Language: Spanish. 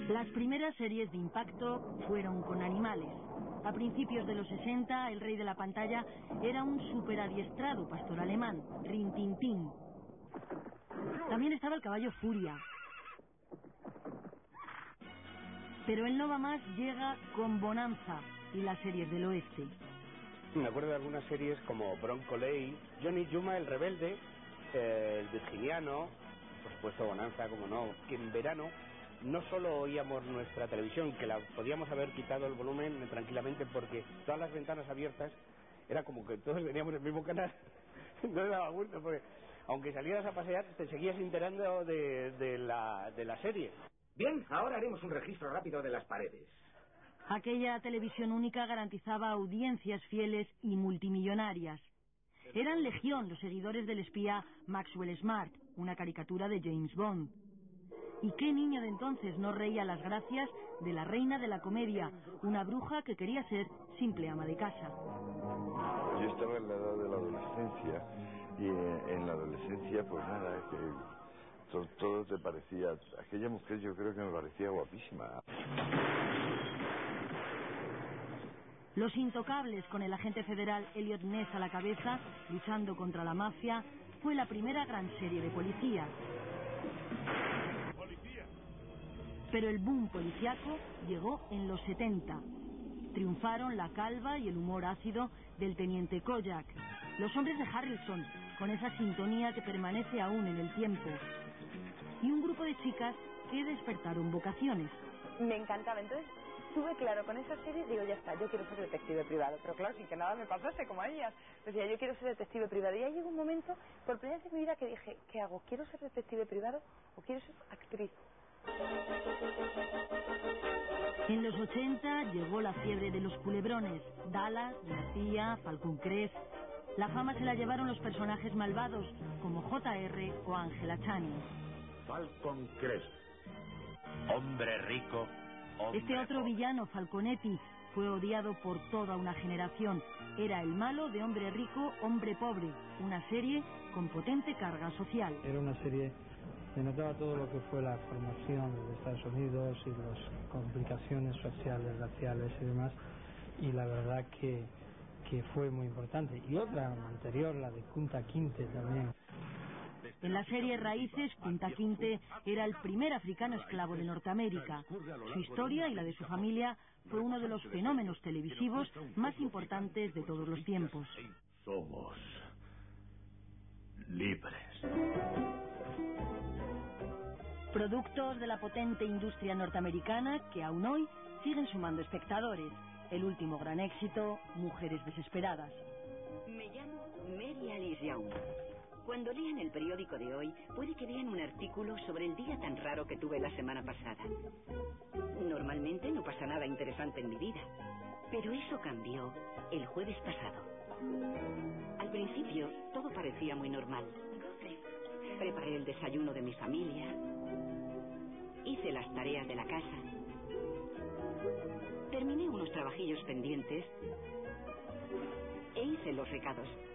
Las primeras series de impacto fueron con animales. A principios de los 60, el rey de la pantalla era un superadiestrado pastor alemán, Rin Tin Tin. También estaba el caballo Furia. Pero el No Va Más llega con Bonanza y las series del oeste. Me acuerdo de algunas series como Bronco Lane, Johnny Yuma el Rebelde, el Virginiano, por supuesto Bonanza, como no, que en verano no solo oíamos nuestra televisión, que la podíamos haber quitado el volumen tranquilamente porque todas las ventanas abiertas, era como que todos veníamos del mismo canal, no le daba gusto, porque aunque salieras a pasear te seguías enterando de la serie. Bien, ahora haremos un registro rápido de las paredes. Aquella televisión única garantizaba audiencias fieles y multimillonarias. Eran legión los seguidores del espía Maxwell Smart, una caricatura de James Bond. ¿Y qué niño de entonces no reía las gracias de la reina de la comedia, una bruja que quería ser simple ama de casa? Yo estaba en la edad de la adolescencia y en la adolescencia pues nada, que todo te parecía... Aquella mujer yo creo que me parecía guapísima. Los Intocables, con el agente federal Elliot Ness a la cabeza, luchando contra la mafia, fue la primera gran serie de policías. Pero el boom policiaco llegó en los 70. Triunfaron la calva y el humor ácido del teniente Kojak, los hombres de Harrelson, con esa sintonía que permanece aún en el tiempo, y un grupo de chicas que despertaron vocaciones. Me encantaba, entonces tuve claro con esa serie, digo, ya está, yo quiero ser detective privado, pero claro, sin que nada me pasase como a ellas. Decía, yo quiero ser detective privado, y ahí llegó un momento, por primera vez en mi vida, que dije, ¿qué hago? ¿Quiero ser detective privado o quiero ser actriz? En los 80 llegó la fiebre de los culebrones, Dallas, García, Falcon Crest. La fama se la llevaron los personajes malvados como J.R. o Angela Channing. Falcon Crest, hombre rico. Este otro villano, Falconetti, fue odiado por toda una generación. Era el malo de Hombre Rico, Hombre Pobre, una serie con potente carga social. Era una serie que notaba todo lo que fue la formación de Estados Unidos y las complicaciones sociales, raciales y demás, y la verdad que fue muy importante. Y otra anterior, la de Kunta Kinte también. En la serie Raíces, Kunta Kinte era el primer africano esclavo de Norteamérica. Su historia y la de su familia fue uno de los fenómenos televisivos más importantes de todos los tiempos. Somos libres. Productos de la potente industria norteamericana que aún hoy siguen sumando espectadores. El último gran éxito, Mujeres Desesperadas. Me llamo Mary Alice Young. Cuando lean el periódico de hoy, puede que vean un artículo sobre el día tan raro que tuve la semana pasada. Normalmente no pasa nada interesante en mi vida, pero eso cambió el jueves pasado. Al principio, todo parecía muy normal. Preparé el desayuno de mi familia, hice las tareas de la casa, terminé unos trabajillos pendientes e hice los recados.